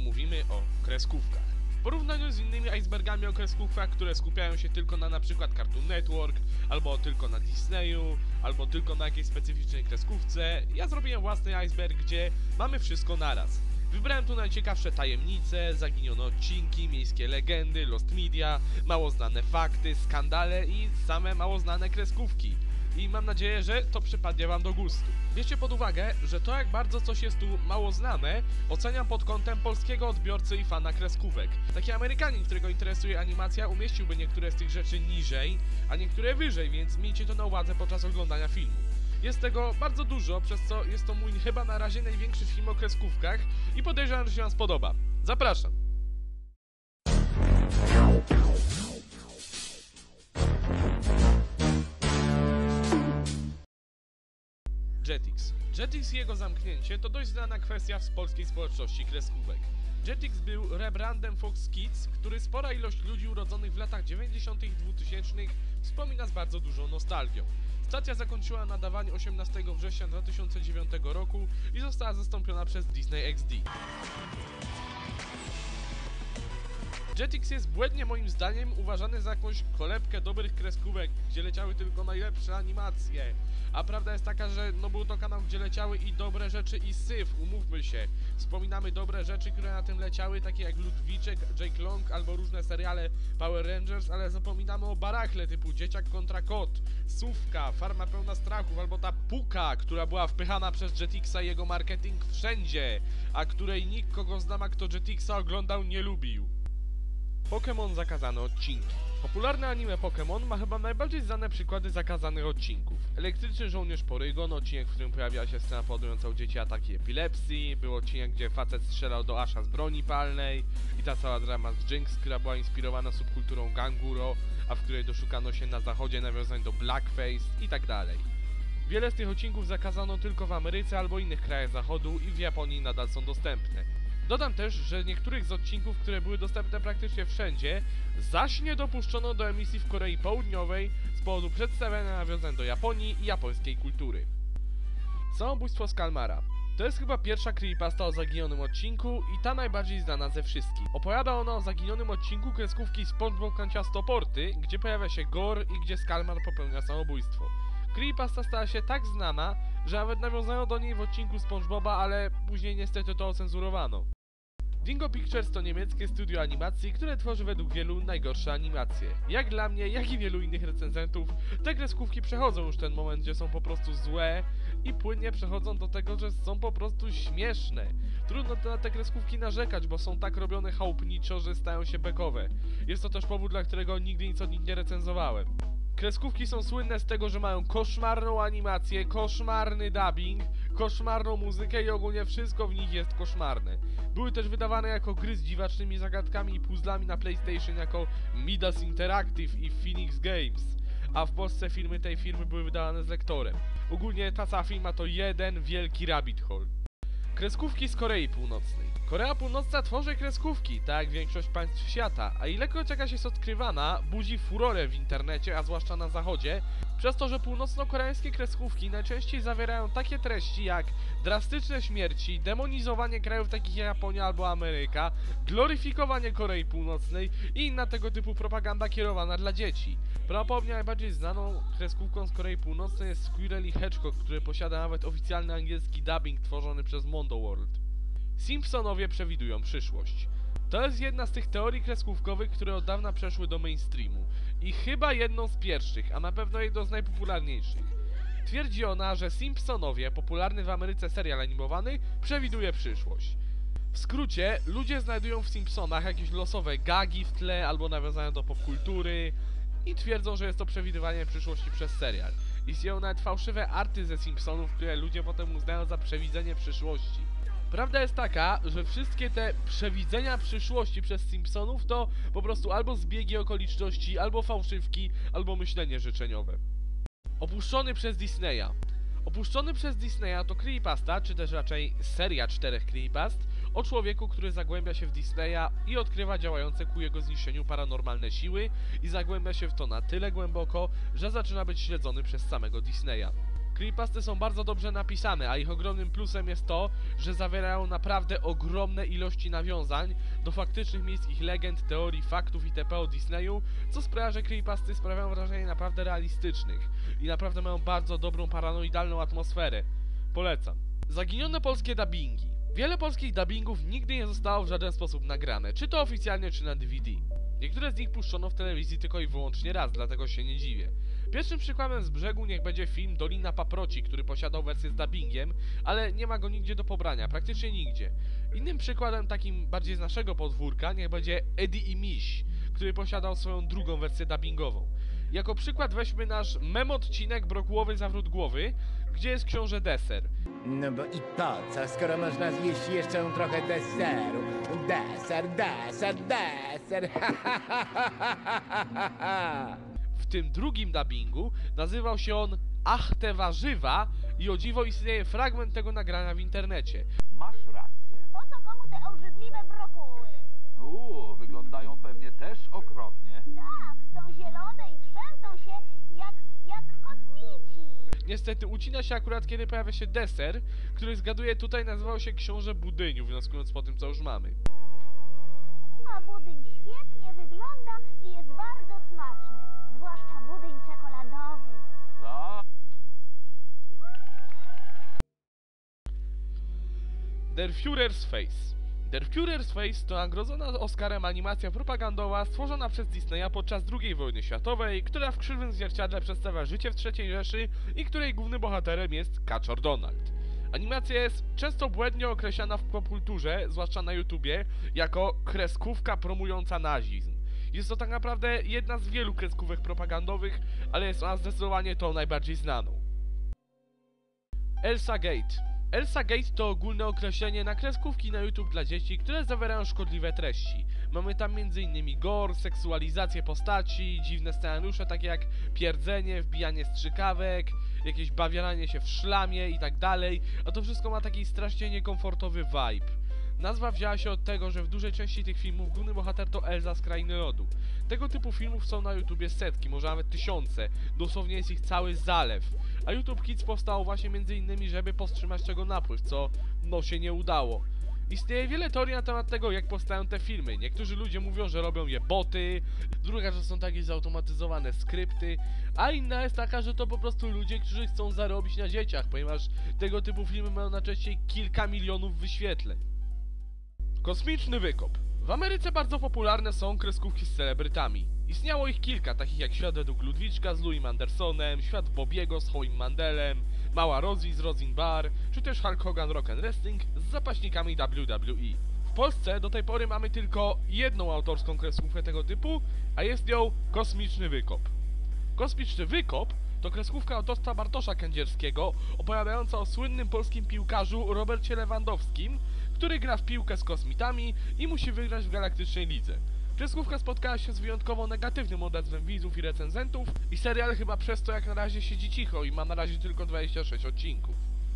pomówimy o kreskówkach. W porównaniu z innymi icebergami o kreskówkach, które skupiają się tylko na przykład Cartoon Network, albo tylko na Disneyu, albo tylko na jakiejś specyficznej kreskówce, ja zrobiłem własny iceberg, gdzie mamy wszystko naraz. Wybrałem tu najciekawsze tajemnice, zaginione odcinki, miejskie legendy, lost media, mało znane fakty, skandale i same mało znane kreskówki. I mam nadzieję, że to przypadnie wam do gustu. Bierzcie pod uwagę, że to jak bardzo coś jest tu mało znane, oceniam pod kątem polskiego odbiorcy i fana kreskówek. Taki Amerykanin, którego interesuje animacja, umieściłby niektóre z tych rzeczy niżej, a niektóre wyżej, więc miejcie to na uwadze podczas oglądania filmu. Jest tego bardzo dużo, przez co jest to mój chyba na razie największy film o kreskówkach i podejrzewam, że się wam spodoba. Zapraszam! Jetix. Jetix i jego zamknięcie to dość znana kwestia w polskiej społeczności kreskówek. Jetix był rebrandem Fox Kids, który spora ilość ludzi urodzonych w latach 90. i 2000 wspomina z bardzo dużą nostalgią. Stacja zakończyła nadawanie 18 września 2009 roku i została zastąpiona przez Disney XD. Jetix jest błędnie moim zdaniem uważany za jakąś kolebkę dobrych kreskówek, gdzie leciały tylko najlepsze animacje. A prawda jest taka, że był to kanał, gdzie leciały i dobre rzeczy i syf, umówmy się. Wspominamy dobre rzeczy, które na tym leciały, takie jak Ludwiczek, Jake Long albo różne seriale Power Rangers, ale zapominamy o barachle typu Dzieciak kontra Kot, Sówka, Farma pełna strachów albo ta Puka, która była wpychana przez Jetixa i jego marketing wszędzie, a której nikt, kogo znam, a kto Jetixa oglądał, nie lubił. Pokémon zakazane odcinki. Popularne anime Pokémon ma chyba najbardziej znane przykłady zakazanych odcinków. Elektryczny żołnierz Porygon, odcinek, w którym pojawiała się scena powodująca u dzieci ataki epilepsji, był odcinek, gdzie facet strzelał do Asha z broni palnej i ta cała drama z Jinx, która była inspirowana subkulturą Ganguro, a w której doszukano się na zachodzie nawiązań do blackface i tak dalej. Wiele z tych odcinków zakazano tylko w Ameryce albo innych krajach zachodu i w Japonii nadal są dostępne. Dodam też, że niektórych z odcinków, które były dostępne praktycznie wszędzie, zaś nie dopuszczono do emisji w Korei Południowej z powodu przedstawiania nawiązań do Japonii i japońskiej kultury. Samobójstwo z Kalmara. To jest chyba pierwsza creepypasta o zaginionym odcinku i ta najbardziej znana ze wszystkich. Opowiada ona o zaginionym odcinku kreskówki SpongeBob Kanciastoporty, gdzie pojawia się gore i gdzie Skalmar popełnia samobójstwo. Creepypasta stała się tak znana, że nawet nawiązano do niej w odcinku SpongeBoba, ale później niestety to ocenzurowano. Dingo Pictures to niemieckie studio animacji, które tworzy według wielu najgorsze animacje. Jak dla mnie, jak i wielu innych recenzentów, te kreskówki przechodzą już ten moment, gdzie są po prostu złe i płynnie przechodzą do tego, że są po prostu śmieszne. Trudno na te kreskówki narzekać, bo są tak robione chałupniczo, że stają się bekowe. Jest to też powód, dla którego nigdy nic od nich nie recenzowałem. Kreskówki są słynne z tego, że mają koszmarną animację, koszmarny dubbing, koszmarną muzykę i ogólnie wszystko w nich jest koszmarne. Były też wydawane jako gry z dziwacznymi zagadkami i puzzlami na PlayStation jako Midas Interactive i Phoenix Games, a w Polsce filmy tej firmy były wydawane z lektorem. Ogólnie ta cała firma to jeden wielki rabbit hole. Kreskówki z Korei Północnej. Korea Północna tworzy kreskówki, tak jak większość państw świata, a ilekroć jakaś jest odkrywana, budzi furorę w internecie, a zwłaszcza na zachodzie, przez to, że północno-koreańskie kreskówki najczęściej zawierają takie treści jak drastyczne śmierci, demonizowanie krajów takich jak Japonia albo Ameryka, gloryfikowanie Korei Północnej i inna tego typu propaganda kierowana dla dzieci. Prawdopodobnie najbardziej znaną kreskówką z Korei Północnej jest Squirrel i Hedgehog, który posiada nawet oficjalny angielski dubbing tworzony przez Mondo World. Simpsonowie przewidują przyszłość. To jest jedna z tych teorii kreskówkowych, które od dawna przeszły do mainstreamu i chyba jedną z pierwszych, a na pewno jedną z najpopularniejszych. Twierdzi ona, że Simpsonowie, popularny w Ameryce serial animowany, przewiduje przyszłość. W skrócie, ludzie znajdują w Simpsonach jakieś losowe gagi w tle albo nawiązania do popkultury i twierdzą, że jest to przewidywanie przyszłości przez serial. Istnieją nawet fałszywe arty ze Simpsonów, które ludzie potem uznają za przewidzenie przyszłości. Prawda jest taka, że wszystkie te przewidzenia przyszłości przez Simpsonów to po prostu albo zbiegi okoliczności, albo fałszywki, albo myślenie życzeniowe. Opuszczony przez Disneya. Opuszczony przez Disneya to creepypasta, czy też raczej seria 4 creepypast o człowieku, który zagłębia się w Disneya i odkrywa działające ku jego zniszczeniu paranormalne siły i zagłębia się w to na tyle głęboko, że zaczyna być śledzony przez samego Disneya. Creepypasty są bardzo dobrze napisane, a ich ogromnym plusem jest to, że zawierają naprawdę ogromne ilości nawiązań do faktycznych miejskich legend, teorii, faktów itp. O Disneyu, co sprawia, że creepypasty sprawiają wrażenie naprawdę realistycznych i naprawdę mają bardzo dobrą paranoidalną atmosferę. Polecam. Zaginione polskie dubbingi. Wiele polskich dubbingów nigdy nie zostało w żaden sposób nagrane, czy to oficjalnie, czy na DVD. Niektóre z nich puszczono w telewizji tylko i wyłącznie raz, dlatego się nie dziwię. Pierwszym przykładem z brzegu niech będzie film Dolina Paproci, który posiadał wersję z dubbingiem, ale nie ma go nigdzie do pobrania, praktycznie nigdzie. Innym przykładem, takim bardziej z naszego podwórka, niech będzie Eddie i Miś, który posiadał swoją drugą wersję dubbingową. Jako przykład weźmy nasz odcinek Brokułowy zawrót głowy, gdzie jest książę Deser. No bo i po co, skoro można zjeść jeszcze trochę deseru? Deser, W tym drugim dubbingu nazywał się on Ach te warzywa i o dziwo istnieje fragment tego nagrania w internecie. Masz rację. Po co komu te obrzydliwe brokuły? Wyglądają pewnie też okropnie. Tak, są zielone i trzęsą się jak kosmici. Niestety ucina się akurat, kiedy pojawia się deser, który zgaduję tutaj nazywał się Książę Budyniu, wnioskując po tym, co już mamy. A budyń świetnie wygląda i jest bardzo smaczny. Zwłaszcza budyń czekoladowy. Tak. Der Führer's Face. Der Führer's Face to nagrodzona Oscarem animacja propagandowa stworzona przez Disneya podczas II wojny światowej, która w krzywym zwierciadle przedstawia życie w III Rzeszy i której głównym bohaterem jest Kaczor Donald. Animacja jest często błędnie określana w popkulturze, zwłaszcza na YouTubie, jako kreskówka promująca nazizm. Jest to tak naprawdę jedna z wielu kreskówek propagandowych, ale jest ona zdecydowanie tą najbardziej znaną. Elsa Gate. Elsa Gate to ogólne określenie na kreskówki na YouTube dla dzieci, które zawierają szkodliwe treści. Mamy tam m.in. gore, seksualizację postaci, dziwne scenariusze takie jak pierdzenie, wbijanie strzykawek, jakieś bawianie się w szlamie i tak dalej, a to wszystko ma taki strasznie niekomfortowy vibe. Nazwa wzięła się od tego, że w dużej części tych filmów główny bohater to Elsa z Krainy Lodu. Tego typu filmów są na YouTubie setki, może nawet tysiące, dosłownie jest ich cały zalew. A YouTube Kids powstało właśnie m.in. żeby powstrzymać tego napływ, co no się nie udało. Istnieje wiele teorii na temat tego, jak powstają te filmy. Niektórzy ludzie mówią, że robią je boty, druga, że są takie zautomatyzowane skrypty, a inna jest taka, że to po prostu ludzie, którzy chcą zarobić na dzieciach, ponieważ tego typu filmy mają najczęściej kilka milionów wyświetleń. Kosmiczny wykop. W Ameryce bardzo popularne są kreskówki z celebrytami. Istniało ich kilka, takich jak Świat według Ludwiczka z Louis Andersonem, Świat Bobiego z Hoim Mandelem, Mała Rosie z Rosin Barr, czy też Hulk Hogan Rock & Wrestling z zapaśnikami WWE. W Polsce do tej pory mamy tylko jedną autorską kreskówkę tego typu, a jest nią Kosmiczny Wykop. Kosmiczny Wykop to kreskówka autorstwa Bartosza Kędzierskiego, opowiadająca o słynnym polskim piłkarzu Robercie Lewandowskim, który gra w piłkę z kosmitami i musi wygrać w Galaktycznej Lidze. Kreskówka spotkała się z wyjątkowo negatywnym odezwem widzów i recenzentów i serial chyba przez to jak na razie siedzi cicho i ma na razie tylko 26 odcinków.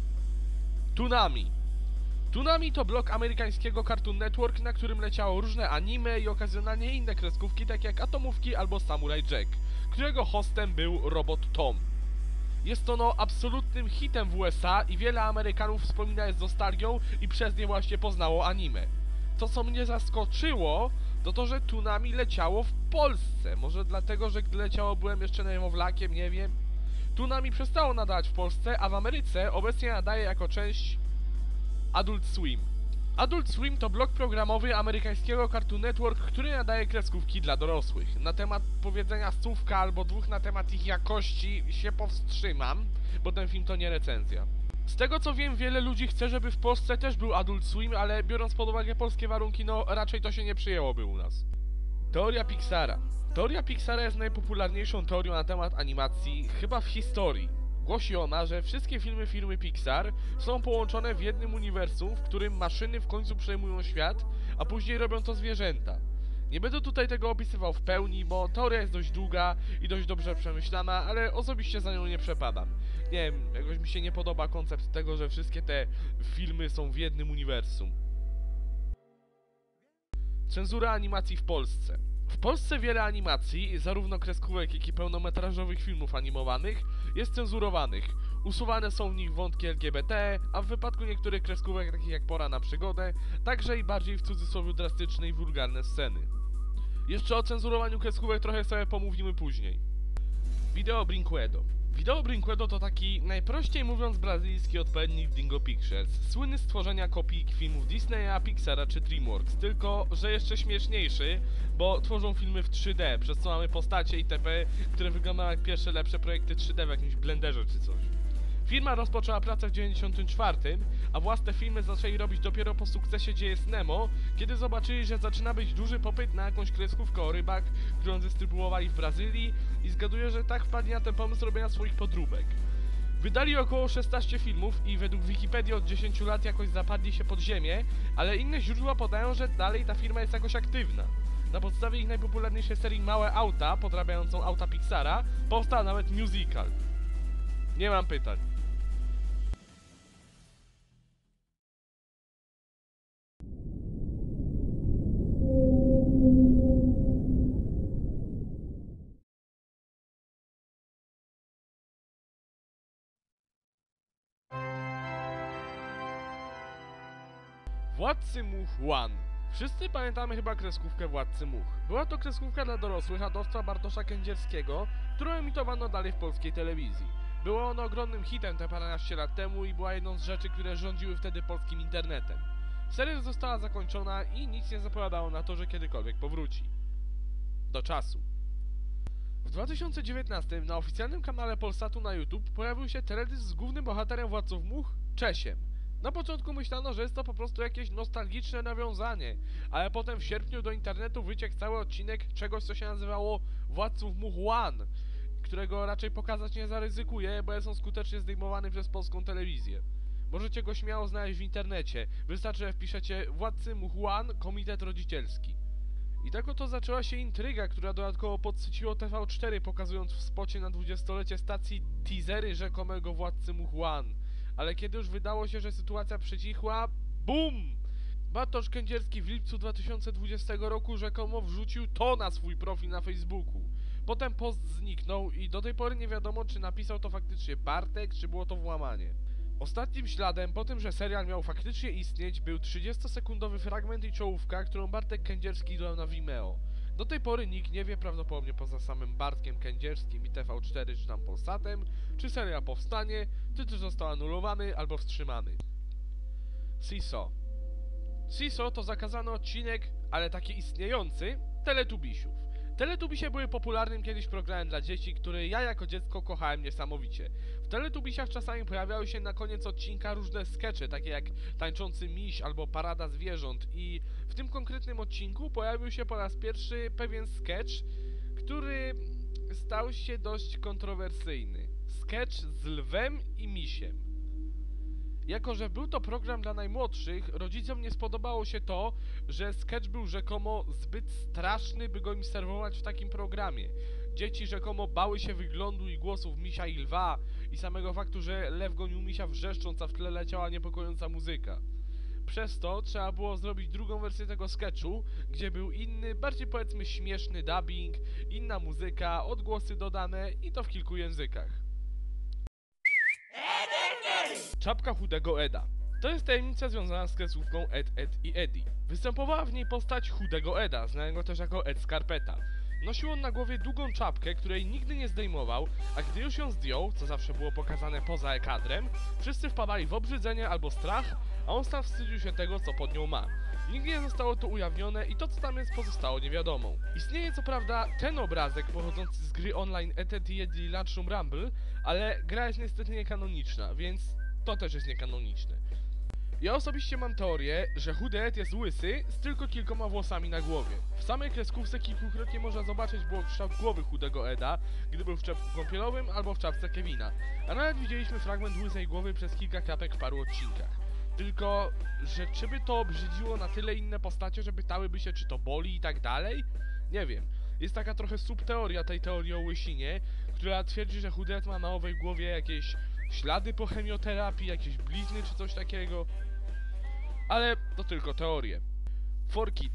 Toonami. Toonami to blok amerykańskiego Cartoon Network, na którym leciało różne anime i okazjonalnie inne kreskówki, takie jak Atomówki albo Samurai Jack, którego hostem był Robot Tom. Jest ono absolutnym hitem w USA i wiele Amerykanów wspomina je z nostalgią i przez nie właśnie poznało anime. To, co mnie zaskoczyło, to, że Toonami leciało w Polsce. Może dlatego, że gdy leciało byłem jeszcze niemowlakiem, nie wiem. Toonami przestało nadawać w Polsce, a w Ameryce obecnie nadaje jako część Adult Swim. Adult Swim to blok programowy amerykańskiego Cartoon Network, który nadaje kreskówki dla dorosłych. Na temat powiedzenia słówka albo dwóch na temat ich jakości się powstrzymam, bo ten film to nie recenzja. Z tego co wiem, wiele ludzi chce, żeby w Polsce też był Adult Swim, ale biorąc pod uwagę polskie warunki, no raczej to się nie przyjęłoby u nas. Teoria Pixara. Teoria Pixara jest najpopularniejszą teorią na temat animacji chyba w historii. Głosi ona, że wszystkie filmy firmy Pixar są połączone w jednym uniwersum, w którym maszyny w końcu przejmują świat, a później robią to zwierzęta. Nie będę tutaj tego opisywał w pełni, bo teoria jest dość długa i dość dobrze przemyślana, ale osobiście za nią nie przepadam. Nie wiem, jakoś mi się nie podoba koncept tego, że wszystkie te filmy są w jednym uniwersum. Cenzura animacji w Polsce. W Polsce wiele animacji, zarówno kreskówek, jak i pełnometrażowych filmów animowanych, jest cenzurowanych. Usuwane są w nich wątki LGBT, a w wypadku niektórych kreskówek takich jak Pora na przygodę, także i bardziej w cudzysłowie drastyczne i wulgarne sceny. Jeszcze o cenzurowaniu kreskówek trochę sobie pomówimy później. Video Brinquedo. Video Brinquedo to taki, najprościej mówiąc, brazylijski odpowiednik Dingo Pictures, słynny z tworzenia kopii filmów Disneya, Pixara czy DreamWorks, tylko że jeszcze śmieszniejszy, bo tworzą filmy w 3D, przez co mamy postacie itp., które wyglądają jak pierwsze lepsze projekty 3D w jakimś blenderze czy coś. Firma rozpoczęła pracę w 1994, a własne filmy zaczęli robić dopiero po sukcesie Gdzie jest Nemo, kiedy zobaczyli, że zaczyna być duży popyt na jakąś kreskówkę o rybach, którą dystrybuowali w Brazylii i zgaduję, że tak wpadli na ten pomysł robienia swoich podróbek. Wydali około 16 filmów i według Wikipedii od 10 lat jakoś zapadli się pod ziemię, ale inne źródła podają, że dalej ta firma jest jakoś aktywna. Na podstawie ich najpopularniejszej serii Małe Auta, podrabiającą auta Pixara, powstał nawet musical. Nie mam pytań. Władcy Much One. Wszyscy pamiętamy chyba kreskówkę Władcy Much. Była to kreskówka dla dorosłych autorstwa Bartosza Kędzierskiego, którą emitowano dalej w polskiej telewizji. Było ono ogromnym hitem te paręnaście lat temu i była jedną z rzeczy, które rządziły wtedy polskim internetem. Seria została zakończona i nic nie zapowiadało na to, że kiedykolwiek powróci. Do czasu. W 2019 na oficjalnym kanale Polsatu na YouTube pojawił się teledysk z głównym bohaterem Władców Much, Czesiem. Na początku myślano, że jest to po prostu jakieś nostalgiczne nawiązanie, ale potem w sierpniu do internetu wyciekł cały odcinek czegoś, co się nazywało Władców Much One, którego raczej pokazać nie zaryzykuję, bo jest on skutecznie zdejmowany przez polską telewizję. Możecie go śmiało znaleźć w internecie, wystarczy, że wpiszecie Władcy Much One, Komitet Rodzicielski. I tak oto zaczęła się intryga, która dodatkowo podsyciło TV4, pokazując w spocie na 20-lecie stacji teasery rzekomego Władcy Much One. Ale kiedy już wydało się, że sytuacja przycichła, BUM! Bartosz Kędzierski w lipcu 2020 roku rzekomo wrzucił to na swój profil na Facebooku. Potem post zniknął i do tej pory nie wiadomo, czy napisał to faktycznie Bartek, czy było to włamanie. Ostatnim śladem po tym, że serial miał faktycznie istnieć, był 30-sekundowy fragment i czołówka, którą Bartek Kędzierski dodał na Vimeo. Do tej pory nikt nie wie, prawdopodobnie poza samym Bartkiem Kędzierskim i TV4 czy tam Polsatem, czy serial powstanie, czy też został anulowany albo wstrzymany. Seesaw. Seesaw to zakazany odcinek, ale taki istniejący, Teletubisiów. Teletubisie były popularnym kiedyś programem dla dzieci, który ja jako dziecko kochałem niesamowicie. W Teletubisiach czasami pojawiały się na koniec odcinka różne skecze, takie jak Tańczący Miś albo Parada Zwierząt i w tym konkretnym odcinku pojawił się po raz pierwszy pewien sketch, który stał się dość kontrowersyjny. Sketch z lwem i misiem. Jako że był to program dla najmłodszych, rodzicom nie spodobało się to, że sketch był rzekomo zbyt straszny, by go im serwować w takim programie. Dzieci rzekomo bały się wyglądu i głosów misia i lwa i samego faktu, że lew gonił misia wrzeszcząc, a w tle leciała niepokojąca muzyka. Przez to trzeba było zrobić drugą wersję tego sketchu, gdzie był inny, bardziej powiedzmy śmieszny dubbing, inna muzyka, odgłosy dodane i to w kilku językach. Czapka Chudego Eda. To jest tajemnica związana z kreskówką Ed i Eddy. Występowała w niej postać Chudego Eda, znanego też jako Ed Skarpeta. Nosił on na głowie długą czapkę, której nigdy nie zdejmował, a gdy już ją zdjął, co zawsze było pokazane poza kadrem, wszyscy wpadali w obrzydzenie albo strach, a on sam wstydził się tego, co pod nią ma. Nigdy nie zostało to ujawnione i to, co tam jest, pozostało niewiadomą. Istnieje co prawda ten obrazek pochodzący z gry online Ed i Eddy Lunchroom Rumble, ale gra jest niestety niekanoniczna, więc to też jest niekanoniczne. Ja osobiście mam teorię, że Chudy Ed jest łysy z tylko kilkoma włosami na głowie. W samej kreskówce kilkukrotnie można zobaczyć kształt głowy Chudego Eda, gdy był w czepku kąpielowym albo w czapce Kevina, a nawet widzieliśmy fragment łysej głowy przez kilka klapek w paru odcinkach. Tylko, że czy by to obrzydziło na tyle inne postacie, że pytałyby się, czy to boli i tak dalej? Nie wiem. Jest taka trochę subteoria tej teorii o łysinie, która twierdzi, że Chudy Ed ma na owej głowie jakieś ślady po chemioterapii, jakieś blizny czy coś takiego. Ale to tylko teorie. 4Kids.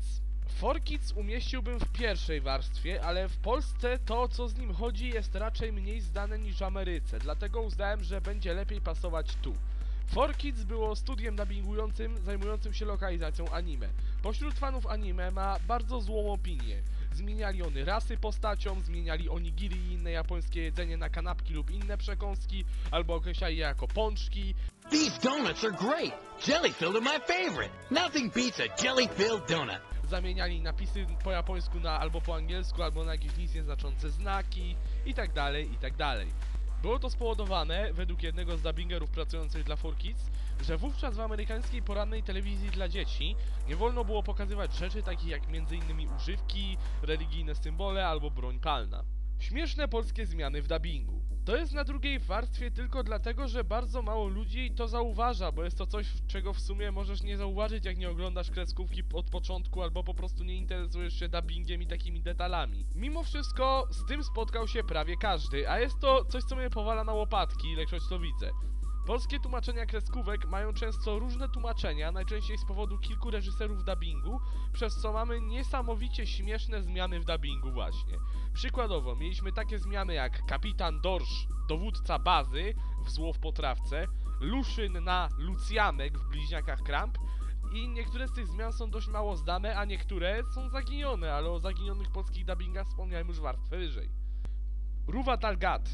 4 Kids umieściłbym w pierwszej warstwie, ale w Polsce to, co z nim chodzi, jest raczej mniej znane niż w Ameryce, dlatego uznałem, że będzie lepiej pasować tu. 4 Kids było studiem dubbingującym zajmującym się lokalizacją anime. Pośród fanów anime ma bardzo złą opinię. Zmieniali oni rasy postaciom, zmieniali onigiri i inne japońskie jedzenie na kanapki lub inne przekąski, albo określali je jako pączki. These donuts are great. Jelly-filled are my favorite. Nothing beats a jelly-filled donut. Zamieniali napisy po japońsku na albo po angielsku, albo na jakieś nic nieznaczące znaki i tak dalej, i tak dalej. Było to spowodowane, według jednego z dubbingerów pracujących dla 4 Kids, że wówczas w amerykańskiej porannej telewizji dla dzieci nie wolno było pokazywać rzeczy takich jak m.in. używki, religijne symbole albo broń palna. Śmieszne polskie zmiany w dubbingu. To jest na drugiej warstwie tylko dlatego, że bardzo mało ludzi to zauważa, bo jest to coś, czego w sumie możesz nie zauważyć, jak nie oglądasz kreskówki od początku, albo po prostu nie interesujesz się dubbingiem i takimi detalami. Mimo wszystko z tym spotkał się prawie każdy, a jest to coś, co mnie powala na łopatki, ilekroć to widzę. Polskie tłumaczenia kreskówek mają często różne tłumaczenia, najczęściej z powodu kilku reżyserów dubbingu, przez co mamy niesamowicie śmieszne zmiany w dubbingu właśnie. Przykładowo, mieliśmy takie zmiany jak Kapitan Dorsz, dowódca bazy w Zło w potrawce, Luszyn na Lucjanek w Bliźniakach Kramp i niektóre z tych zmian są dość mało znane, a niektóre są zaginione, ale o zaginionych polskich dubbingach wspomniałem już warstwę wyżej. Ruwa Talgat.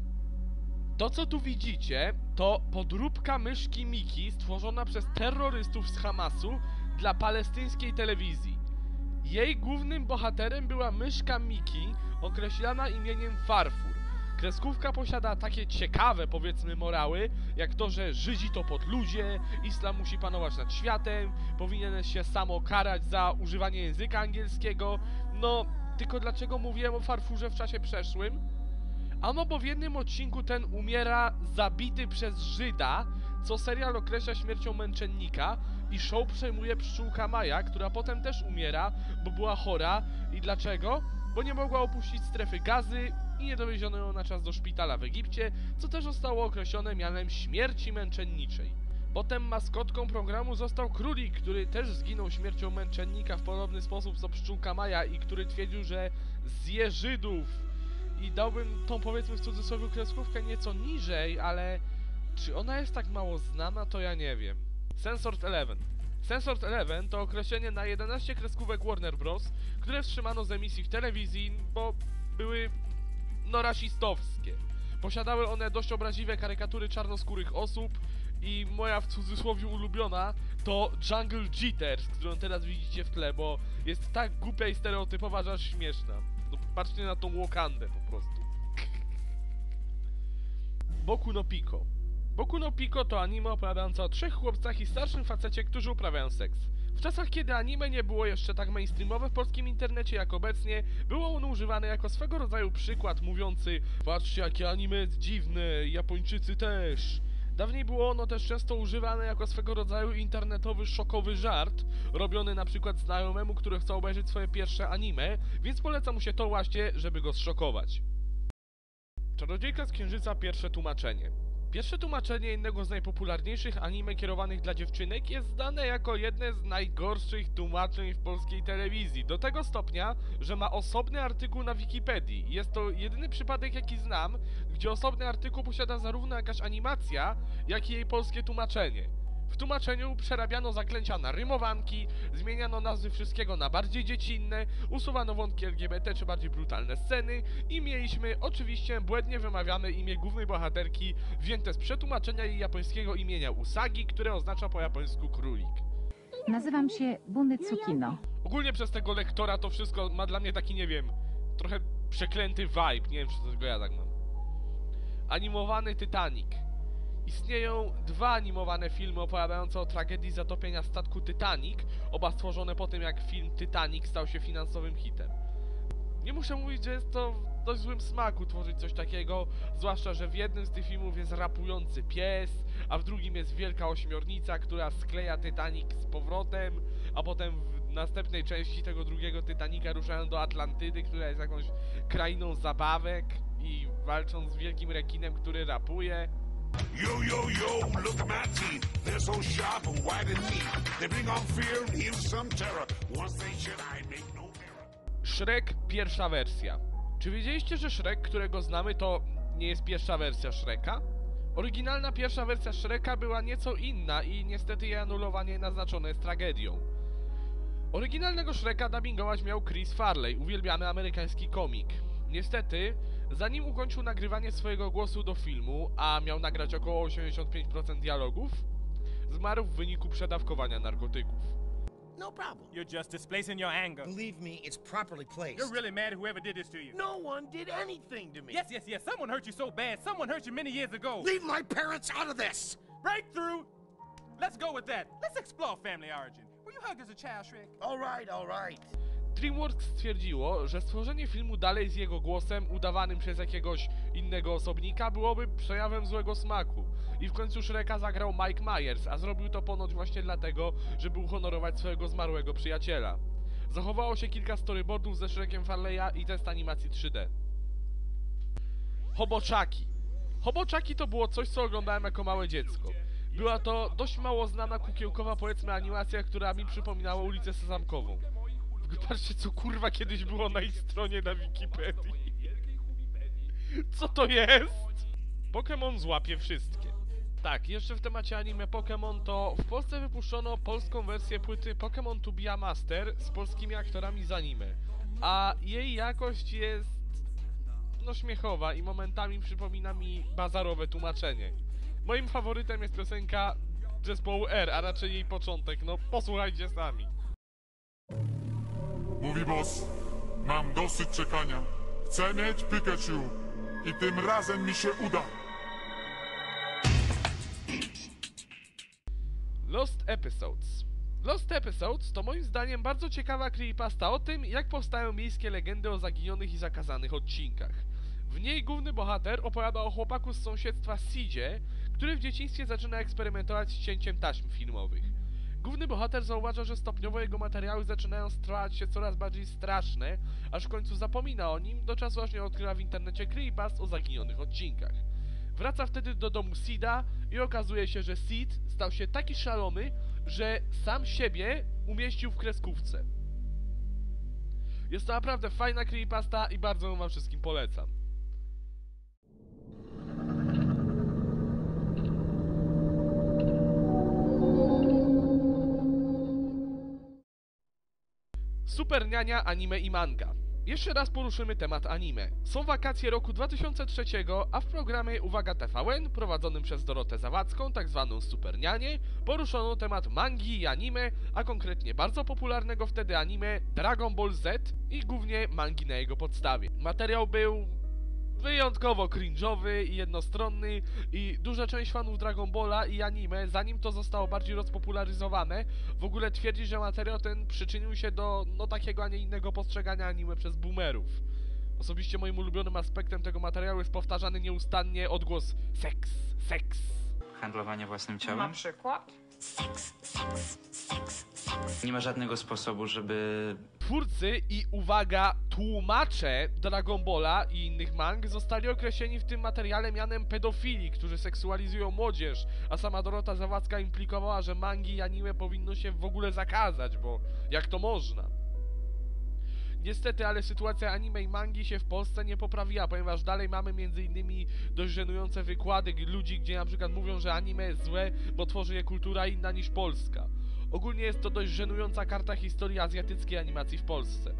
To, co tu widzicie, to podróbka myszki Miki stworzona przez terrorystów z Hamasu dla palestyńskiej telewizji. Jej głównym bohaterem była myszka Miki, określana imieniem Farfur. Kreskówka posiada takie ciekawe, powiedzmy, morały, jak to, że Żydzi to podludzie, islam musi panować nad światem, powinieneś się samo karać za używanie języka angielskiego. No, tylko dlaczego mówiłem o Farfurze w czasie przeszłym? Ano bo w jednym odcinku ten umiera zabity przez Żyda, co serial określa śmiercią męczennika i show przejmuje pszczółka Maja, która potem też umiera, bo była chora. I dlaczego? Bo nie mogła opuścić strefy gazy i nie dowieziono ją na czas do szpitala w Egipcie, co też zostało określone mianem śmierci męczenniczej. Potem maskotką programu został królik, który też zginął śmiercią męczennika w podobny sposób co pszczółka Maja i który twierdził, że zje Żydów. I dałbym tą, powiedzmy w cudzysłowie, kreskówkę nieco niżej, ale czy ona jest tak mało znana, to ja nie wiem. Censored 11. Censored 11 to określenie na 11 kreskówek Warner Bros., które wstrzymano z emisji w telewizji, bo były, no, rasistowskie. Posiadały one dość obraźliwe karykatury czarnoskórych osób i moja w cudzysłowie ulubiona to Jungle Jitters, którą teraz widzicie w tle, bo jest tak głupia i stereotypowa, że aż śmieszna. No, patrzcie na tą Wakandę po prostu. Boku no Pico. Boku no Pico to anime opowiadające o 3 chłopcach i starszym facecie, którzy uprawiają seks. W czasach, kiedy anime nie było jeszcze tak mainstreamowe w polskim internecie jak obecnie, było ono używane jako swego rodzaju przykład mówiący: patrzcie, jakie anime jest dziwne, Japończycy też. Dawniej było ono też często używane jako swego rodzaju internetowy szokowy żart, robiony na przykład znajomemu, który chce obejrzeć swoje pierwsze anime, więc poleca mu się to właśnie, żeby go zszokować. Czarodziejka z Księżyca, pierwsze tłumaczenie. Pierwsze tłumaczenie jednego z najpopularniejszych anime kierowanych dla dziewczynek jest znane jako jedne z najgorszych tłumaczeń w polskiej telewizji. Do tego stopnia, że ma osobny artykuł na Wikipedii. Jest to jedyny przypadek, jaki znam, gdzie osobny artykuł posiada zarówno jakaś animacja, jak i jej polskie tłumaczenie. W tłumaczeniu przerabiano zaklęcia na rymowanki, zmieniano nazwy wszystkiego na bardziej dziecinne, usuwano wątki LGBT czy bardziej brutalne sceny i mieliśmy oczywiście błędnie wymawiane imię głównej bohaterki, wzięte z przetłumaczenia jej japońskiego imienia Usagi, które oznacza po japońsku królik. Nazywam się Bunny Tsukino. Ogólnie przez tego lektora to wszystko ma dla mnie taki, nie wiem, trochę przeklęty vibe, nie wiem, czy to ja tak mam. Animowany Titanic. Istnieją 2 animowane filmy opowiadające o tragedii zatopienia statku Titanic, oba stworzone po tym, jak film Titanic stał się finansowym hitem. Nie muszę mówić, że jest to w dość złym smaku tworzyć coś takiego, zwłaszcza, że w jednym z tych filmów jest rapujący pies, a w drugim jest wielka ośmiornica, która skleja Titanic z powrotem, a potem w następnej części tego drugiego Titanica ruszają do Atlantydy, która jest jakąś krainą zabawek i walczą z wielkim rekinem, który rapuje. Yo, yo, yo, look at my teeth. They're so sharp and white and neat. They bring on fear and heal some terror. Once they shed, I make no error. Shrek, pierwsza wersja. Czy wiedzieliście, że Shrek, którego znamy, to nie jest pierwsza wersja Shreka? Oryginalna pierwsza wersja Shreka była nieco inna i niestety jej anulowanie naznaczone jest tragedią. Oryginalnego Shreka dubbingować miał Chris Farley, uwielbiany amerykański komik. Niestety, zanim ukończył nagrywanie swojego głosu do filmu, a miał nagrać około 85% dialogów, zmarł w wyniku przedawkowania narkotyków. No problem. You're just displacing your anger. Believe me, it's properly placed. You're really mad whoever did this to you. No one did anything to me. Yes. Someone hurt you so bad. Someone hurt you many years ago. Leave my parents out of this! Breakthrough! Let's go with that. Let's explore family origin. Were you hugged as a child, Shrek? All right. DreamWorks stwierdziło, że stworzenie filmu dalej z jego głosem, udawanym przez jakiegoś innego osobnika, byłoby przejawem złego smaku. I w końcu Shreka zagrał Mike Myers, a zrobił to ponoć właśnie dlatego, żeby uhonorować swojego zmarłego przyjaciela. Zachowało się kilka storyboardów ze Shrekiem Farleya i test animacji 3D. Hoboczaki. Hoboczaki to było coś, co oglądałem jako małe dziecko. Była to dość mało znana kukiełkowa, powiedzmy, animacja, która mi przypominała ulicę Sezamkową. Patrzcie, co kurwa kiedyś było na ich stronie na Wikipedii. Co to jest? Pokémon złapie wszystkie. Tak, jeszcze w temacie anime Pokémon to w Polsce wypuszczono polską wersję płyty Pokémon To Be A Master z polskimi aktorami z anime. A jej jakość jest... no śmiechowa i momentami przypomina mi bazarowe tłumaczenie. Moim faworytem jest piosenka zespołu R, a raczej jej początek, no posłuchajcie sami. Mówi boss, mam dosyć czekania. Chcę mieć Pikachu i tym razem mi się uda. Lost Episodes. Lost Episodes to moim zdaniem bardzo ciekawa creepypasta o tym, jak powstają miejskie legendy o zaginionych i zakazanych odcinkach. W niej główny bohater opowiada o chłopaku z sąsiedztwa Sidzie, który w dzieciństwie zaczyna eksperymentować z cięciem taśm filmowych. Główny bohater zauważa, że stopniowo jego materiały zaczynają stawać się coraz bardziej straszne, aż w końcu zapomina o nim, do czasu aż nie odkrywa w internecie creepypast o zaginionych odcinkach. Wraca wtedy do domu Sida i okazuje się, że Sid stał się taki szalony, że sam siebie umieścił w kreskówce. Jest to naprawdę fajna creepypasta i bardzo ją wam wszystkim polecam. Super Niania, anime i manga. Jeszcze raz poruszymy temat anime. Są wakacje roku 2003, a w programie Uwaga TVN, prowadzonym przez Dorotę Zawadzką, tak zwaną Super Nianię, poruszono temat mangi i anime, a konkretnie bardzo popularnego wtedy anime Dragon Ball Z i głównie mangi na jego podstawie. Materiał był wyjątkowo cringe'owy i jednostronny i duża część fanów Dragon Balla i anime, zanim to zostało bardziej rozpopularyzowane, w ogóle twierdzi, że materiał ten przyczynił się do takiego, a nie innego postrzegania anime przez boomerów. Osobiście moim ulubionym aspektem tego materiału jest powtarzany nieustannie odgłos seks. Handlowanie własnym ciałem? Na przykład? Nie ma żadnego sposobu, żeby... Twórcy i, uwaga, tłumacze Dragon Balla i innych mang zostali określeni w tym materiale mianem pedofili, którzy seksualizują młodzież, a sama Dorota Zawadzka implikowała, że mangi i anime powinno się w ogóle zakazać, bo jak to można? Niestety, ale sytuacja anime i mangi się w Polsce nie poprawiła, ponieważ dalej mamy m.in. dość żenujące wykłady ludzi, gdzie na przykład mówią, że anime jest złe, bo tworzy je kultura inna niż polska. Ogólnie jest to dość żenująca karta historii azjatyckiej animacji w Polsce.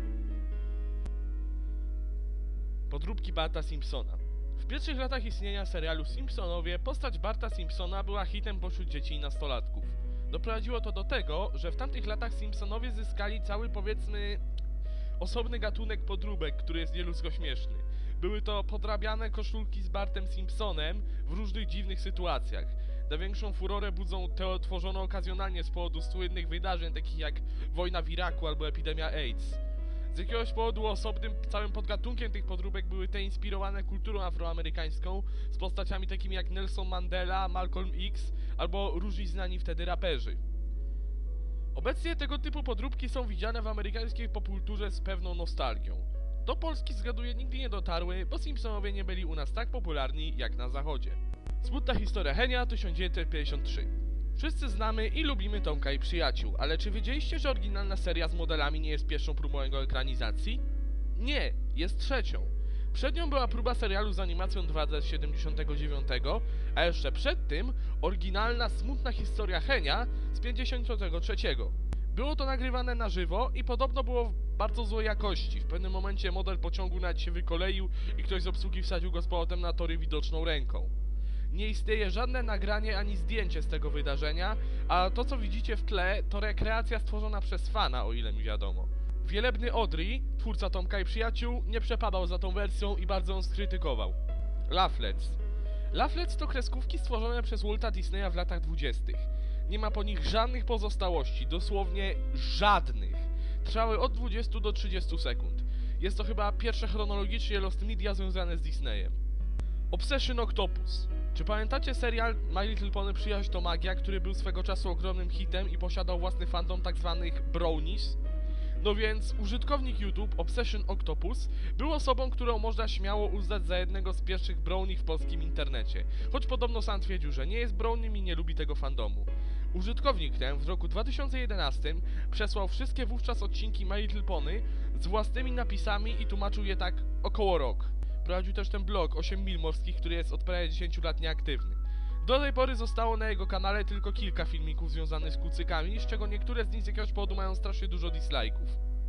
Podróbki Barta Simpsona. W pierwszych latach istnienia serialu Simpsonowie postać Barta Simpsona była hitem pośród dzieci i nastolatków. Doprowadziło to do tego, że w tamtych latach Simpsonowie zyskali cały, powiedzmy, osobny gatunek podróbek, który jest nieludzko śmieszny. Były to podrabiane koszulki z Bartem Simpsonem w różnych dziwnych sytuacjach. Największą furorę budzą te tworzone okazjonalnie z powodu słynnych wydarzeń, takich jak wojna w Iraku albo epidemia AIDS. Z jakiegoś powodu osobnym całym podgatunkiem tych podróbek były te inspirowane kulturą afroamerykańską, z postaciami takimi jak Nelson Mandela, Malcolm X albo różni znani wtedy raperzy. Obecnie tego typu podróbki są widziane w amerykańskiej popkulturze z pewną nostalgią. Do Polski, zgaduję, nigdy nie dotarły, bo Simpsonowie nie byli u nas tak popularni jak na zachodzie. Smutna historia Henia, 1953. Wszyscy znamy i lubimy Tomka i przyjaciół, ale czy wiedzieliście, że oryginalna seria z modelami nie jest pierwszą próbą jego ekranizacji? Nie, jest trzecią. Przed nią była próba serialu z animacją 2D z 79, a jeszcze przed tym oryginalna smutna historia Henia z 53. Było to nagrywane na żywo i podobno było w bardzo złej jakości. W pewnym momencie model pociągu nawet się wykoleił i ktoś z obsługi wsadził go z powrotem na tory widoczną ręką. Nie istnieje żadne nagranie ani zdjęcie z tego wydarzenia, a to co widzicie w tle to rekreacja stworzona przez fana, o ile mi wiadomo. Wielebny Audrey, twórca Tomka i przyjaciół, nie przepadał za tą wersją i bardzo ją skrytykował. Lovelets. Lovelets to kreskówki stworzone przez Walta Disneya w latach 20. Nie ma po nich żadnych pozostałości, dosłownie żadnych. Trwały od 20 do 30 sekund. Jest to chyba pierwsze chronologicznie lost media związane z Disneyem. Obsession Octopus. Czy pamiętacie serial My Little Pony Przyjaźń to Magia, który był swego czasu ogromnym hitem i posiadał własny fandom tzw. brownies? No więc użytkownik YouTube Obsession Octopus był osobą, którą można śmiało uznać za jednego z pierwszych browni w polskim internecie, choć podobno sam twierdził, że nie jest brownim i nie lubi tego fandomu. Użytkownik ten w roku 2011 przesłał wszystkie wówczas odcinki My Little Pony z własnymi napisami i tłumaczył je tak około rok. Prowadził też ten blog 8 mil morskich, który jest od prawie 10 lat nieaktywny. Do tej pory zostało na jego kanale tylko kilka filmików związanych z kucykami, z czego niektóre z nich z jakiegoś powodu mają strasznie dużo dislike'ów.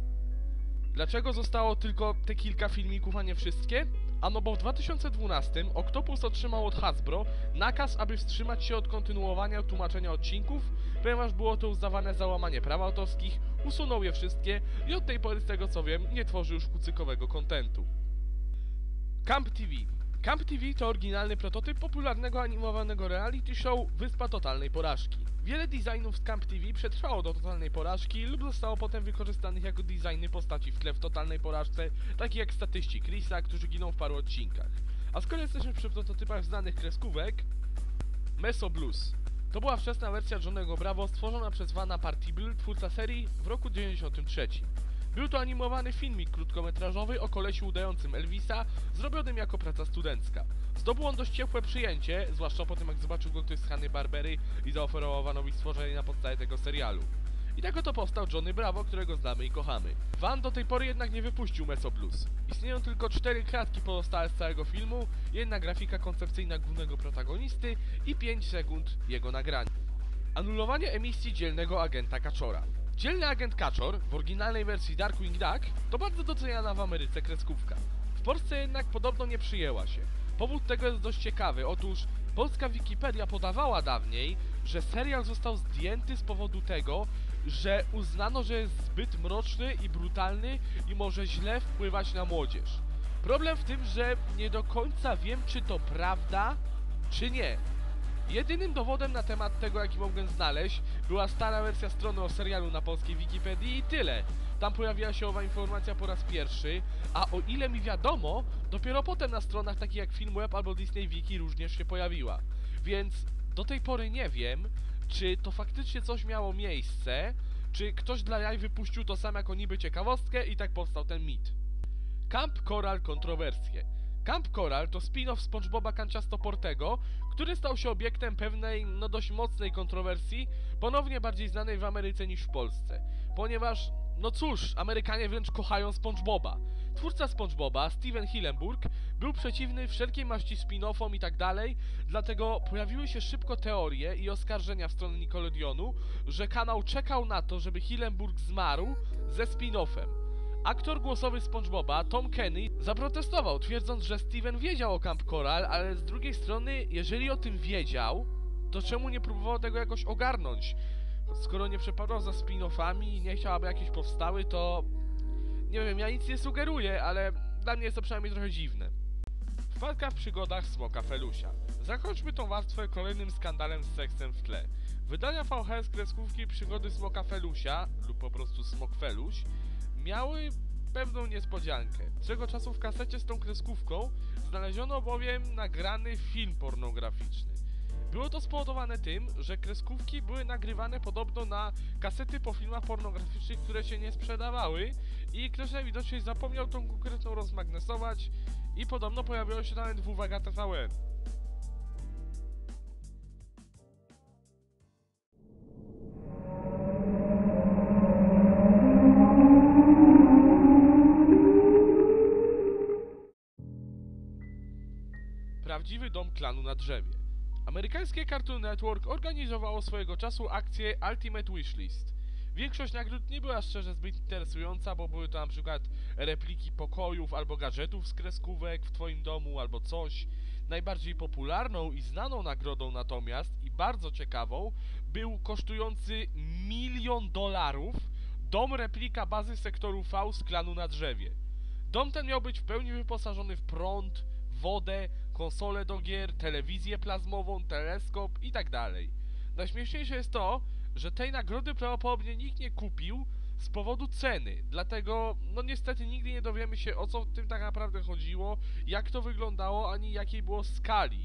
Dlaczego zostało tylko te kilka filmików, a nie wszystkie? Ano bo w 2012 Octopus otrzymał od Hasbro nakaz, aby wstrzymać się od kontynuowania tłumaczenia odcinków, ponieważ było to uznawane za łamanie praw autorskich, usunął je wszystkie i od tej pory, z tego co wiem, nie tworzy już kucykowego kontentu. Camp TV. Camp TV to oryginalny prototyp popularnego animowanego reality show Wyspa Totalnej Porażki. Wiele designów z Camp TV przetrwało do totalnej porażki lub zostało potem wykorzystanych jako designy postaci w tle w totalnej porażce, takich jak statyści Chrisa, którzy giną w paru odcinkach. A skoro jesteśmy przy prototypach znanych kreskówek, Meso Blues. To była wczesna wersja Johnnego Bravo stworzona przez Vana Partible, twórca serii, w roku 93. Był to animowany filmik krótkometrażowy o kolesiu udającym Elvisa, zrobionym jako praca studencka. Zdobył on dość ciepłe przyjęcie, zwłaszcza po tym jak zobaczył go ktoś z Hanny-Barbery i zaoferował Vanowi stworzenie na podstawie tego serialu. I tak oto powstał Johnny Bravo, którego znamy i kochamy. Van do tej pory jednak nie wypuścił Meso Blues. Istnieją tylko 4 kratki pozostałe z całego filmu, jedna grafika koncepcyjna głównego protagonisty i 5 sekund jego nagrania. Anulowanie emisji Dzielnego Agenta Kaczora. Dzielny Agent Kaczor, w oryginalnej wersji Darkwing Duck, to bardzo doceniana w Ameryce kreskówka. W Polsce jednak podobno nie przyjęła się. Powód tego jest dość ciekawy, otóż polska Wikipedia podawała dawniej, że serial został zdjęty z powodu tego, że uznano, że jest zbyt mroczny i brutalny i może źle wpływać na młodzież. Problem w tym, że nie do końca wiem, czy to prawda, czy nie. Jedynym dowodem na temat tego, jaki mogłem znaleźć, była stara wersja strony o serialu na polskiej Wikipedii i tyle. Tam pojawiła się owa informacja po raz pierwszy, a o ile mi wiadomo, dopiero potem na stronach takich jak Filmweb albo Disney Wiki również się pojawiła. Więc do tej pory nie wiem, czy to faktycznie coś miało miejsce, czy ktoś dla jaj wypuścił to sam jako niby ciekawostkę i tak powstał ten mit. Camp Coral kontrowersje. Camp Coral to spin-off SpongeBoba Kanciastoportego, który stał się obiektem pewnej, no dość mocnej kontrowersji, ponownie bardziej znanej w Ameryce niż w Polsce. Ponieważ, no cóż, Amerykanie wręcz kochają SpongeBoba. Twórca SpongeBoba, Steven Hillenburg, był przeciwny wszelkiej maści spin-offom i tak dalej, dlatego pojawiły się szybko teorie i oskarżenia w stronę Nickelodeonu, że kanał czekał na to, żeby Hillenburg zmarł ze spin-offem. Aktor głosowy SpongeBoba, Tom Kenny, zaprotestował, twierdząc, że Steven wiedział o Camp Coral, ale z drugiej strony, jeżeli o tym wiedział, to czemu nie próbował tego jakoś ogarnąć? Skoro nie przepadał za spin-offami i nie chciał, aby jakieś powstały, to... Nie wiem, ja nic nie sugeruję, ale dla mnie jest to przynajmniej trochę dziwne. Wpadka w przygodach Smoka Felusia. Zakończmy tą warstwę kolejnym skandalem z seksem w tle. Wydania VHS kreskówki Przygody Smoka Felusia, lub po prostu Smok Feluś, miały pewną niespodziankę. Swego czasu w kasecie z tą kreskówką znaleziono bowiem nagrany film pornograficzny. Było to spowodowane tym, że kreskówki były nagrywane podobno na kasety po filmach pornograficznych, które się nie sprzedawały i ktoś najwidoczniej zapomniał tą konkretną rozmagnesować i podobno pojawiło się nawet w uwaga TVN. prawdziwy dom klanu na drzewie. Amerykańskie Cartoon Network organizowało swojego czasu akcję Ultimate Wishlist. Większość nagród nie była szczerze zbyt interesująca, bo były to na przykład repliki pokojów albo gadżetów z kreskówek w twoim domu albo coś. Najbardziej popularną i znaną nagrodą natomiast, i bardzo ciekawą, był kosztujący $1 milion dom replika bazy sektoru V z klanu na drzewie. Dom ten miał być w pełni wyposażony w prąd, wodę, konsolę do gier, telewizję plazmową, teleskop itd. Najśmieszniejsze jest to, że tej nagrody prawdopodobnie nikt nie kupił z powodu ceny, dlatego no niestety nigdy nie dowiemy się, o co w tym tak naprawdę chodziło, jak to wyglądało, ani jakiej było skali.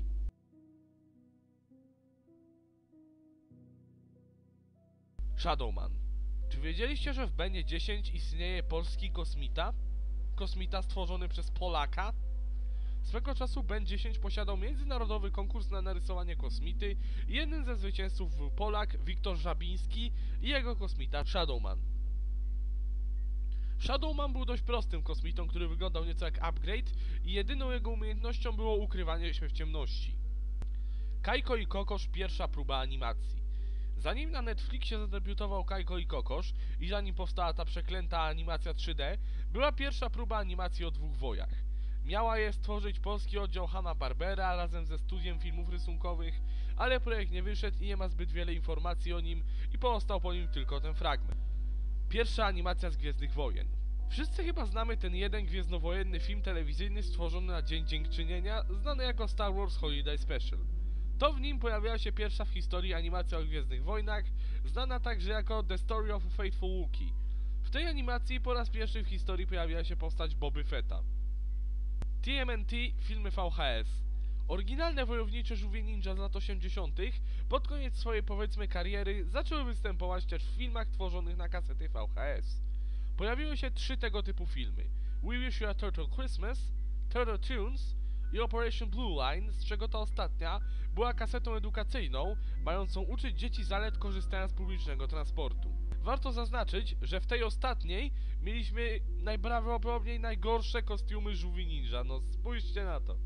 Shadowman. Czy wiedzieliście, że w Benie 10 istnieje polski kosmita? Kosmita stworzony przez Polaka? Swego czasu Ben 10 posiadał międzynarodowy konkurs na narysowanie kosmity i jednym ze zwycięzców był Polak Wiktor Żabiński i jego kosmita Shadowman. Shadowman był dość prostym kosmitą, który wyglądał nieco jak upgrade i jedyną jego umiejętnością było ukrywanie się w ciemności. Kajko i Kokosz, pierwsza próba animacji. Zanim na Netflixie zadebiutował Kajko i Kokosz i zanim powstała ta przeklęta animacja 3D, była pierwsza próba animacji o dwóch wojach. Miała je stworzyć polski oddział Hanna-Barbera razem ze studiem filmów rysunkowych, ale projekt nie wyszedł i nie ma zbyt wiele informacji o nim i pozostał po nim tylko ten fragment. Pierwsza animacja z Gwiezdnych Wojen. Wszyscy chyba znamy ten jeden gwiezdnowojenny film telewizyjny stworzony na Dzień Dziękczynienia, znany jako Star Wars Holiday Special. To w nim pojawiała się pierwsza w historii animacja o Gwiezdnych Wojnach, znana także jako The Story of a Faithful Wookiee. W tej animacji po raz pierwszy w historii pojawiła się postać Boby Fetta. TMNT, filmy VHS. Oryginalne wojownicze żółwie ninja z lat 80. pod koniec swojej powiedzmy kariery zaczęły występować też w filmach tworzonych na kasety VHS. Pojawiły się 3 tego typu filmy: We Wish You a Turtle Christmas, Turtle Tunes i Operation Blue Line, z czego ta ostatnia była kasetą edukacyjną, mającą uczyć dzieci zalet korzystania z publicznego transportu. Warto zaznaczyć, że w tej ostatniej mieliśmy najprawdopodobniej najgorsze kostiumy żółwi ninja, no spójrzcie na to.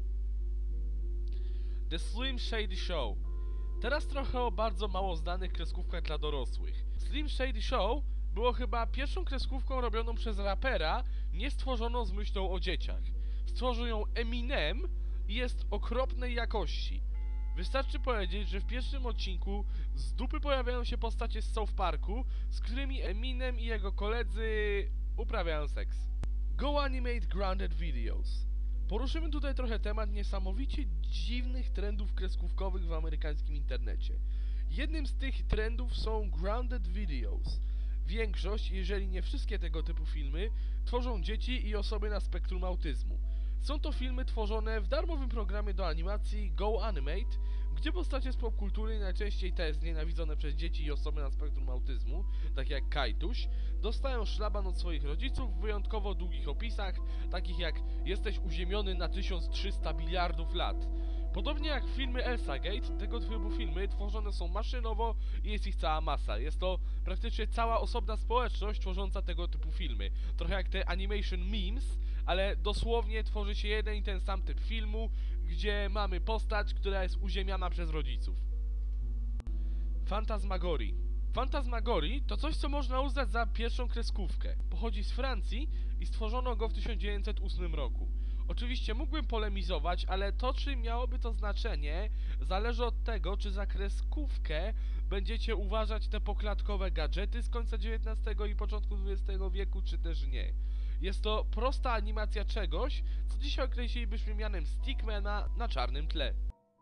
The Slim Shady Show. Teraz trochę o bardzo mało znanych kreskówkach dla dorosłych. Slim Shady Show było chyba pierwszą kreskówką robioną przez rapera, nie stworzoną z myślą o dzieciach. Stworzył ją Eminem i jest okropnej jakości. Wystarczy powiedzieć, że w pierwszym odcinku z dupy pojawiają się postacie z South Parku, z którymi Eminem i jego koledzy uprawiają seks. Go Animate Grounded Videos. Poruszymy tutaj trochę temat niesamowicie dziwnych trendów kreskówkowych w amerykańskim internecie. Jednym z tych trendów są Grounded Videos. Większość, jeżeli nie wszystkie tego typu filmy, tworzą dzieci i osoby na spektrum autyzmu. Są to filmy tworzone w darmowym programie do animacji Go Animate, gdzie postacie z popkultury, najczęściej te znienawidzone przez dzieci i osoby na spektrum autyzmu, takie jak Kajtuś, dostają szlaban od swoich rodziców w wyjątkowo długich opisach, takich jak jesteś uziemiony na 1300 biliardów lat. Podobnie jak filmy Elsa Gate, tego typu filmy tworzone są maszynowo i jest ich cała masa. Jest to praktycznie cała osobna społeczność tworząca tego typu filmy. Trochę jak te animation memes, ale dosłownie tworzy się jeden i ten sam typ filmu, gdzie mamy postać, która jest uziemiana przez rodziców. Fantasmagorii. Fantasmagorii to coś, co można uznać za pierwszą kreskówkę. Pochodzi z Francji i stworzono go w 1908 roku. Oczywiście mógłbym polemizować, ale to, czy miałoby to znaczenie, zależy od tego, czy za kreskówkę będziecie uważać te poklatkowe gadżety z końca XIX i początku XX wieku, czy też nie. Jest to prosta animacja czegoś, co dzisiaj określilibyśmy mianem stickmana na czarnym tle.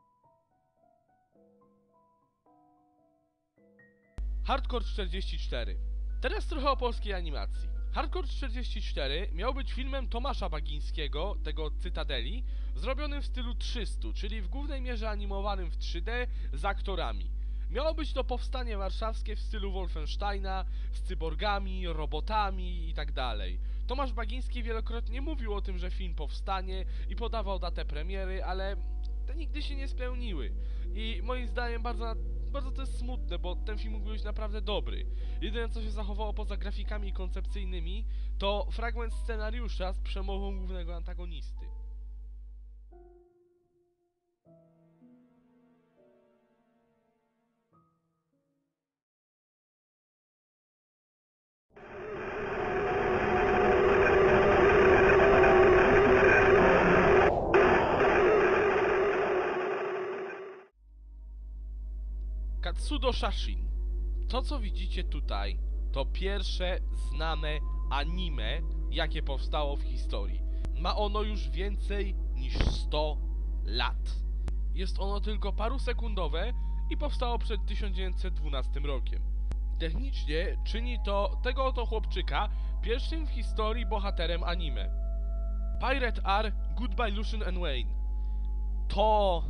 Hardcore 44. Teraz trochę o polskiej animacji. Hardcore 44 miał być filmem Tomasza Bagińskiego, tego od Cytadeli, zrobionym w stylu 300, czyli w głównej mierze animowanym w 3D z aktorami. Miało być to powstanie warszawskie w stylu Wolfensteina, z cyborgami, robotami itd. Tomasz Bagiński wielokrotnie mówił o tym, że film powstanie i podawał datę premiery, ale te nigdy się nie spełniły. I moim zdaniem bardzo to jest smutne, bo ten film mógł być naprawdę dobry. Jedyne, co się zachowało poza grafikami koncepcyjnymi, to fragment scenariusza z przemową głównego antagonisty. Katsudo Shashin. To, co widzicie tutaj, to pierwsze znane anime, jakie powstało w historii. Ma ono już więcej niż 100 lat. Jest ono tylko parusekundowe i powstało przed 1912 rokiem. Technicznie czyni to tego oto chłopczyka pierwszym w historii bohaterem anime. Pirate R, Goodbye Lucian and Wayne. To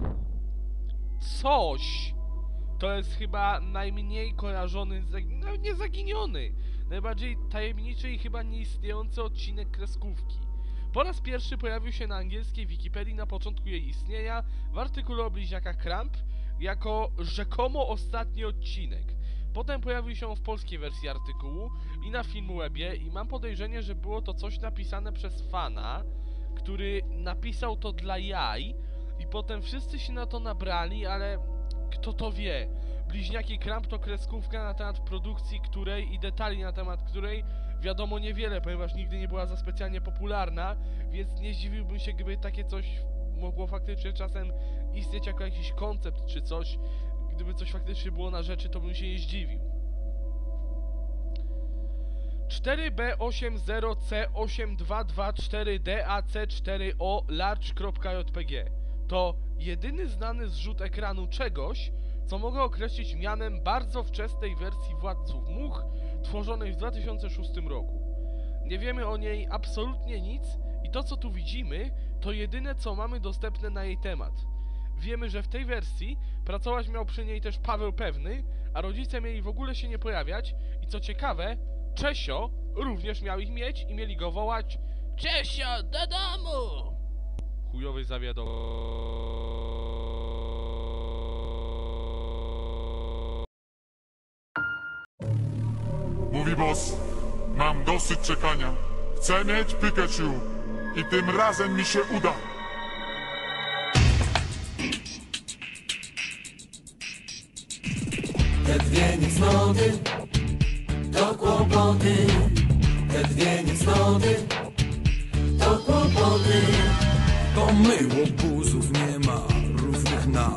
coś. To jest chyba najmniej kojarzony, nie zaginiony, najbardziej tajemniczy i chyba nieistniejący odcinek kreskówki. Po raz pierwszy pojawił się na angielskiej Wikipedii na początku jej istnienia w artykule o bliźniakach Cramp jako rzekomo ostatni odcinek. Potem pojawił się w polskiej wersji artykułu i na Filmwebie i mam podejrzenie, że było to coś napisane przez fana, który napisał to dla jaj i potem wszyscy się na to nabrali, ale kto to wie. Bliźniaki Cramp to kreskówka na temat produkcji której i detali na temat której wiadomo niewiele, ponieważ nigdy nie była za specjalnie popularna, więc nie zdziwiłbym się, gdyby takie coś mogło faktycznie czasem istnieć jako jakiś koncept czy coś. Gdyby coś faktycznie było na rzeczy, to bym się nie zdziwił. 4B80C8224DAC4O large.jpg to jedyny znany zrzut ekranu czegoś, co mogę określić mianem bardzo wczesnej wersji Władców Much, tworzonej w 2006 roku. Nie wiemy o niej absolutnie nic i to, co tu widzimy, to jedyne, co mamy dostępne na jej temat. Wiemy, że w tej wersji pracować miał przy niej też Paweł Pewny, a rodzice mieli w ogóle się nie pojawiać i co ciekawe, Czesio również miał ich mieć i mieli go wołać Czesio, do domu! Chujowy zawiadom. Mówi boss, mam dosyć czekania. Chcę mieć Pikachu i tym razem mi się uda. Te dwie niecnoty to kłopoty. Te dwie niecnoty to kłopoty. To my łobuzów nie ma równych nam.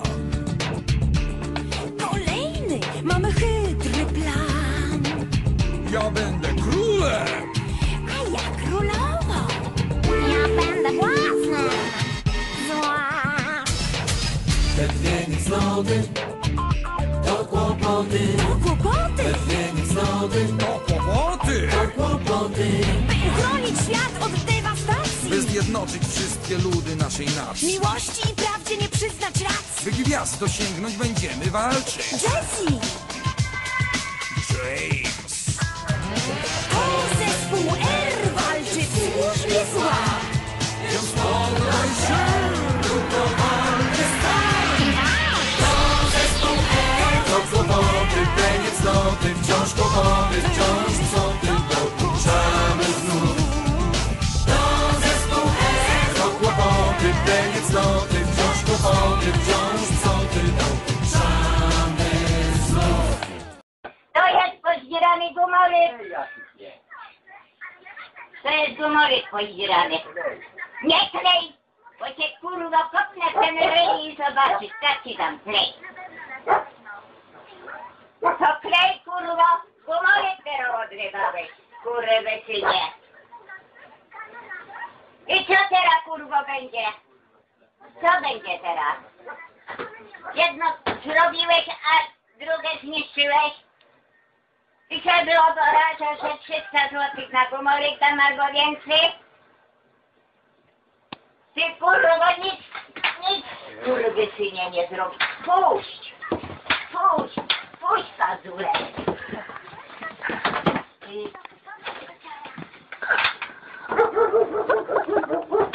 Kolejny, mamy chytry plan. Ja będę królem. A ja królową. Ja będę własna. Zła. Te dwie niecnoty to kłopoty. To kłopoty. Te dwie niecnoty To kłopoty. to kłopoty. By uchronić świat od dewastacji. By zjednoczyć wszystkie ludy naszej nacji. Miłości i prawdzie nie przyznać racji. By gwiazd dosięgnąć będziemy walczyć. Jessie. James. To zespół R walczy w służbie zła. Więc poddaj się, to walkę stań. To zespół R to kłopoty, te niecnoty, wciąż kłopoty, wciąż psoty, dokuczamy znów. To zespół R to kłopoty, te niecnoty, wciąż kłopoty, wciąż psoty, dokuczamy znów. To jest pozdzierany gumoryk. To jest gumoryk pozdzierany. Nie klej, bo cię kurwa kopnę w ten ryj i zobaczysz, taki tam klej. To klej kurwa, gumoryk teraz odrywałeś, kurwysynie. I co teraz kurwa będzie? Co będzie teraz? Jedno zrobiłeś, a drugie zniszczyłeś? I co było poraża, że 300 złotych na gumoryk dam albo więcej? Ty kurwa nic, kurwysynie nie zrobisz. Puść, pazurę. Ty...